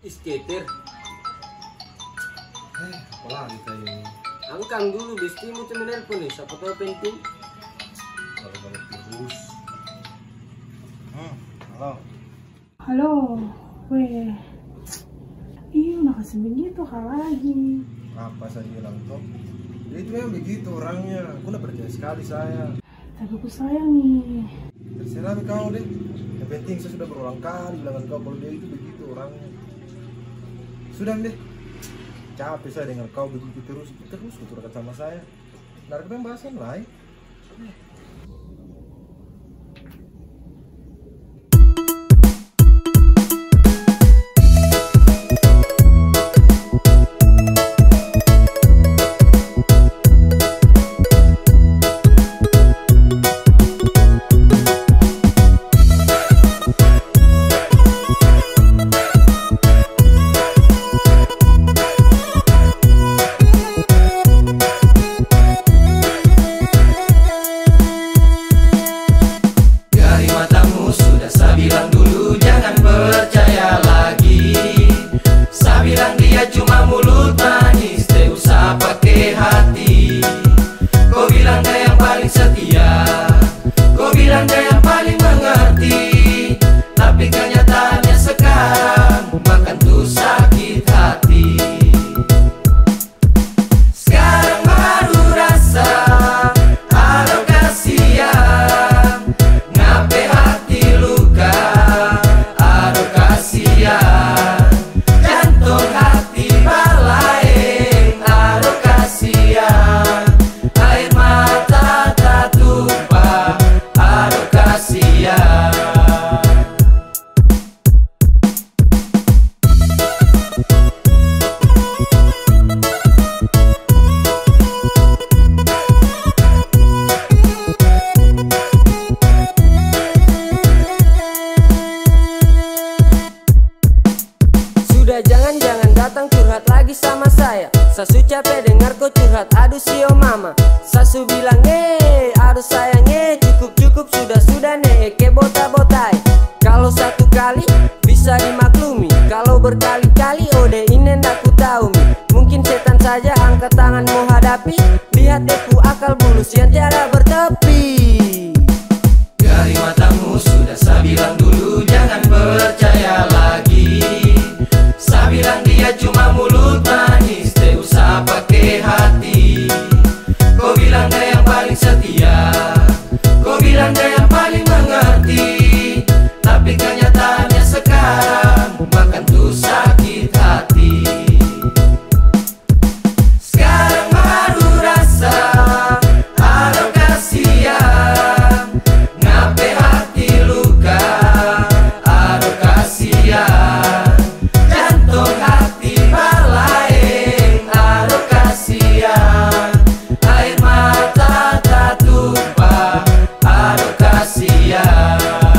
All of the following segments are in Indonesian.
Skater. Apalagi kayak ini. Angkang dulu bestimu temen nelpon nih, siapa tahu penting. Kalau terus. Halo. Halo, weh. Iya, udah kasih begitu hal lagi. Apa saya bilang toh? Ya, itu memang begitu orangnya. Aku udah percaya sekali saya. Tapi aku sayang nih. Terserah kau deh. Yang penting saya sudah berulang kali bilang kau kalau dia itu begitu orangnya. Sudah deh. Capek saya dengar kau begitu terus dekat sama saya. Ntar kita bahas yang lain. Bilang dulu jangan percaya lagi. Saya bilang dia cuma mulut manis, teu usah pakai hati. Kau bilang dia yang paling setia, kau bilang dia yang paling mengerti. Tapi kenyataannya sekarang makan tuh sakit hati. Sekarang baru rasa ada kasihan, ngape hati luka, aduh kasihan. Jantung hati balaeng, aduh kasihan. Air mata tak tumpah, aduh kasihan. Sudah jangan datang curhat lagi sama saya. Sasu capek dengar kau curhat, aduh sio mama. Sasu bilang aduh sayang cukup sudah ke bota-botai. Kalau satu kali bisa dimaklumi, kalau berkali-kali ode ini ndak ku tahu mi. Mungkin setan saja angkat tangan mau hadapi. Lihat deku akal bulus yang tiada bertepi. Dari matamu sudah saya bilang dulu jangan percaya lagi. Saya bilang dia cuma mulut manis, teu usah pakai hati. Kau bilang dia yang paling setia, kau bilang dia yang paling mengerti. Tapi kenyataannya sekarang makan tuh sakit hati. Sekarang baru rasa ada kasihan, ngape hati luka, aduh kasihan. Jantung hati balaeng, aduh kasihan. Air mata tak tumpah, aduh kasihan.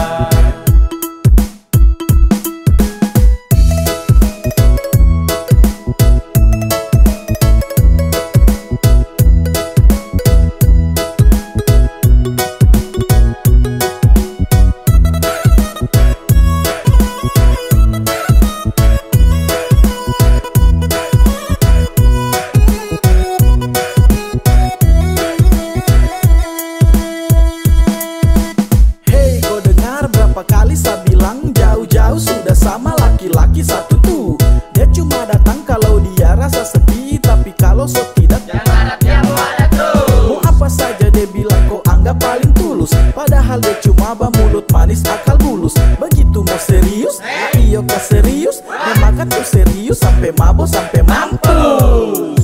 Hei, kau dengar berapa kali saya bilang jauh-jauh sudah sama laki-laki satu tuh. Dia cuma datang kalau dia rasa sedih, tapi kalau so tidak Jangan ada yang mau ada terus. mau apa saja dia bilang kau anggap paling tulus. Padahal dia cuma mulut manis akal bulus. Begitu mau serius, iyo kah serius? Memang kan tuh serius sampai mabok sampai mampus.